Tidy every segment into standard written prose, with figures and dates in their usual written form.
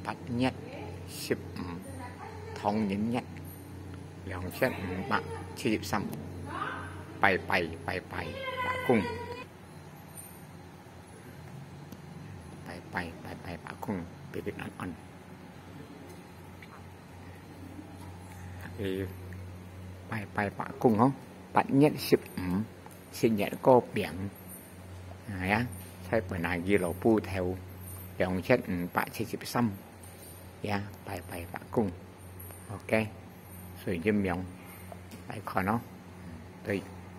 bắt nhất ship thông nhẫn nhất lòng chất bạn chi xăm bay bà cung bay bà cung bị việc ăn thì bay bà cung không bắt nhất ship xin nhận cô biển này áใช้เปิดนายยีโรปูแถวอย่างเช่นปะ40ซ้ำyaไปปะกุ้งโอเคสวยยิ่มยองไปขอเนาะtùy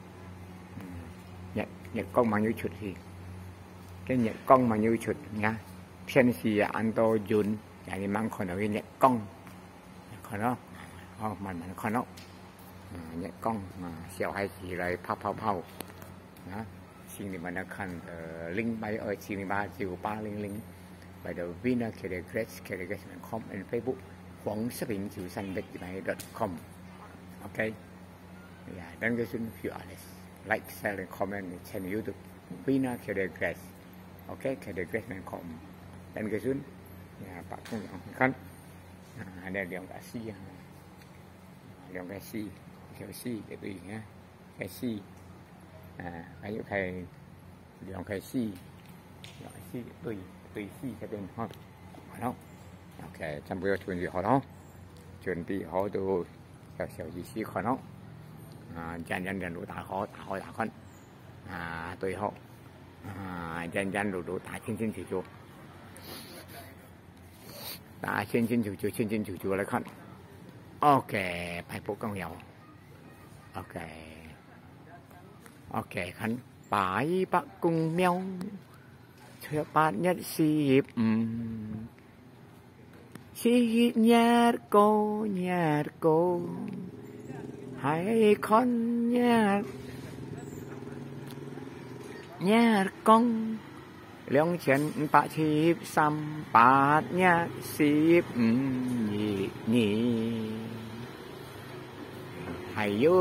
nhận con bao nhiêu chuột thì cái nhận con bao nhiêu chuột nha phiên gì ăn to dùnอย่างนี้mangคนเอาcái nhận conขอเนาะมันขอเนาะnhận con mà xèo hay gì lại phaoนะสิ่งที่มันคันลิงก์ไปสิ่งที่มาจิวป้าลิงก์ไปเดี๋ยววินาเคเดเกรส.com and Facebook หวังสปริงจิวซันเบ็ด.com โอเคyeah then go to few others like share and comment channel YouTube วินาเคเดเกรส okay เคเดเกรส.com then go to yeah ปากทุ่งคันเดี๋ยวเรียงกับซีเรียงกับซีเขียวซีเดี๋ยวดูอย่างเงี้ยแค่ซีอายุใครเดี๋ยวใครซี่ตุยซี่จะเป็นฮอตเนาะโอเคจำเป็นว่าชวนอยู่เขาเนาะชวนปีเขาดูเสี่ยวซี่เขาเนาะยันดูตาเขาตาคนตุยเขายันดูตาชิ้นจู่ตาชิ้นจู่อะไรคนโอเคไปพบกันยาวโอเคok khánh bãi bạc cùng nhau cho bạn nhất ship nhát cô hãy con nhát con lượng chân bạc ship xăm bạc nhát ship nhỉ hãy yêu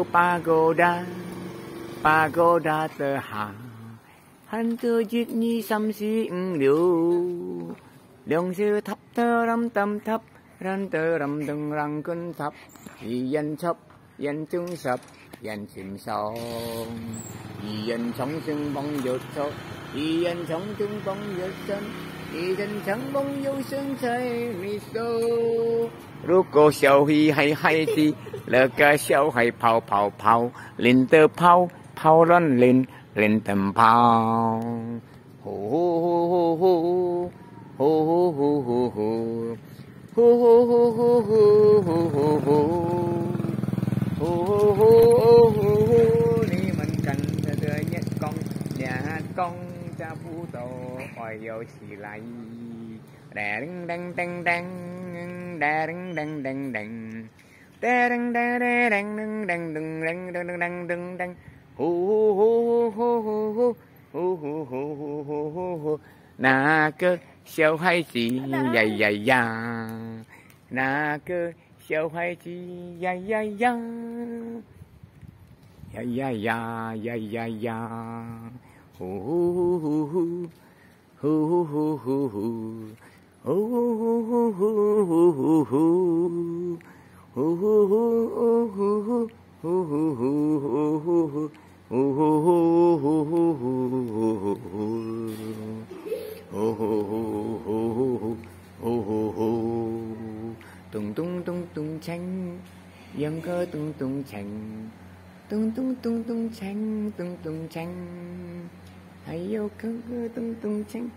pagoda tơ hà hắn tư giết nhi xăm xí liu lượng sư thấp tơ râm tâm thấp răn tơ râm từng răng cân thấp y dân chấp dân chung sập dân chìm sâu y dân sống chung bông dột sâu y dân sống chung bông dột sân y dân sống bông dột sân say mi sâu如果小鱼hay gì lỡ cả小hay泡林的泡人林等泡呼呼呼你们跟着这一公nhà con cha phụ tổ hỏi yêu起来đeng na cơ siêu hay gì ya na cơ siêu hay gì ya tung chanh dân cơ tung chanh hãy yêu cơ tung chanh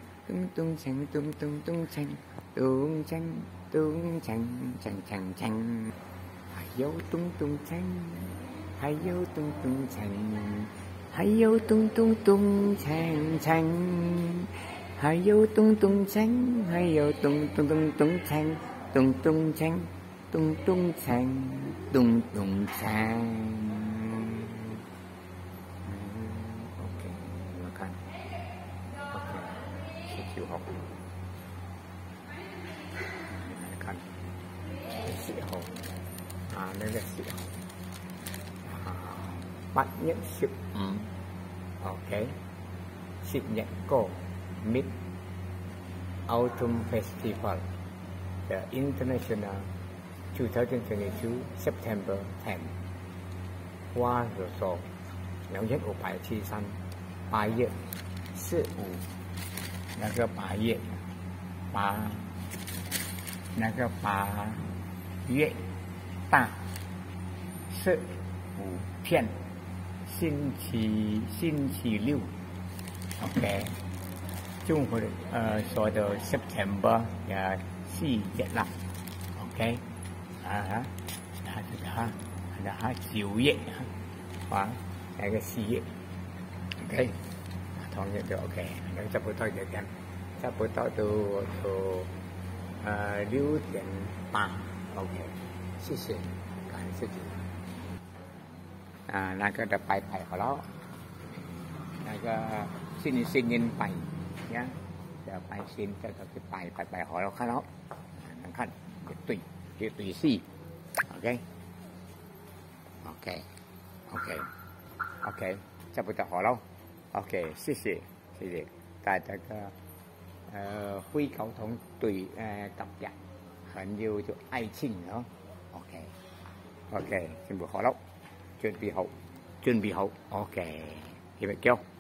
hãy yêu tung chanh hãy yêu tung chanh hãy yêu tung chanh hãy yêu tung chanh hãy yêu tung chanh tung chanh ok là khăn ok sẽ chịu học khăn sĩ hồn đây là sĩ hồn bắt nhận sự ok sự nhận cổ Mid Autumn Festival the international 2022 September 10花的时候2573 8月4、5那个8月大4、5片星期六 OK 中国所的 September 4月啦 OK 9月那个4月 OK 同样就 OK 那差不多就这样差不多都6:8 OK 谢谢感谢主那个จะไปขอแล้ว那个新年ไปเนี่ยจะไป新จะไปขอแล้วขอแล้วนั่นขั้นตุยซี่OK OK OK OK 差不多好了 OK 谢谢大家个会沟通对กับ人很有就爱情咯 OK 全部好了準備好 OK 預備交